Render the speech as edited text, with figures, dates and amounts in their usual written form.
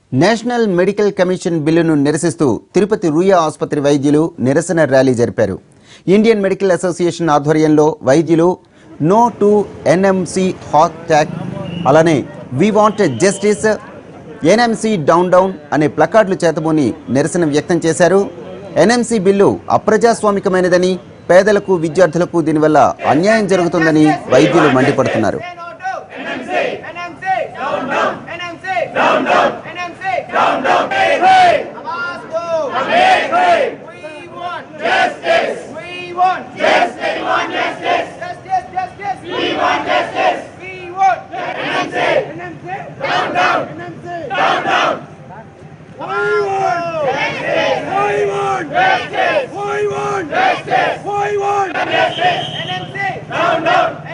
National medical commission బిల్లును నిరసిస్తూ తిరుపతి రూయా ఆసుపత్రి వైద్యులు నిరసన ర్యాలీ జరిపారు. ఇండియన్ మెడికల్ అసోసియేషన్ ఆధ్వర్యంలో వైద్యులు no to NMC hashtag అలానే we want justice NMC down down అనే ప్లకార్డులు చేతబూని నిరసన వ్యక్తం చేశారు. ఎన్ఎంసి బిల్లు అప్రజాస్వామికమైనదని, పేదలకు విద్యార్థులకు దీనివల్ల అన్యాయం జరుగుతుందని వైద్యులు మండిపడుతున్నారు. Down, down.